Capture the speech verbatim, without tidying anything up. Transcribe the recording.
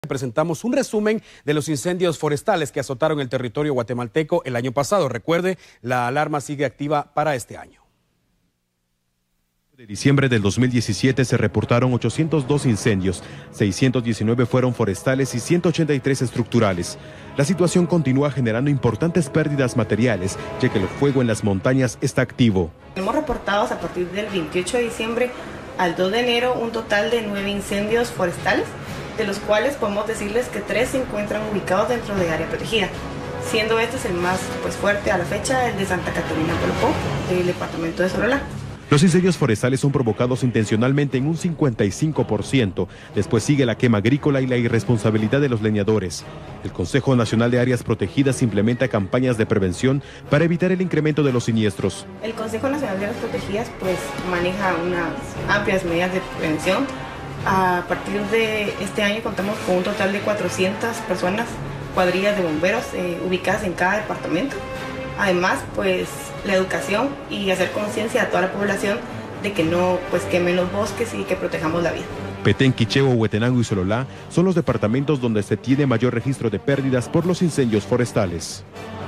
Presentamos un resumen de los incendios forestales que azotaron el territorio guatemalteco el año pasado. Recuerde, la alarma sigue activa para este año. De diciembre del dos mil diecisiete se reportaron ochocientos dos incendios, seiscientos diecinueve fueron forestales y ciento ochenta y tres estructurales. La situación continúa generando importantes pérdidas materiales, ya que el fuego en las montañas está activo. Hemos reportado a partir del veintiocho de diciembre al dos de enero un total de nueve incendios forestales, de los cuales podemos decirles que tres se encuentran ubicados dentro de área protegida, siendo este es el más pues, fuerte a la fecha, el de Santa Catarina Polopó, del departamento de Sololá. Los incendios forestales son provocados intencionalmente en un cincuenta y cinco por ciento. Después sigue la quema agrícola y la irresponsabilidad de los leñadores. El Consejo Nacional de Áreas Protegidas implementa campañas de prevención para evitar el incremento de los siniestros. El Consejo Nacional de Áreas Protegidas pues, maneja unas amplias medidas de prevención. A partir de este año contamos con un total de cuatrocientas personas, cuadrillas de bomberos eh, ubicadas en cada departamento. Además, pues la educación y hacer conciencia a toda la población de que no pues quemen los bosques y que protejamos la vida. Petén, Quicheo, Huetenango y Sololá son los departamentos donde se tiene mayor registro de pérdidas por los incendios forestales.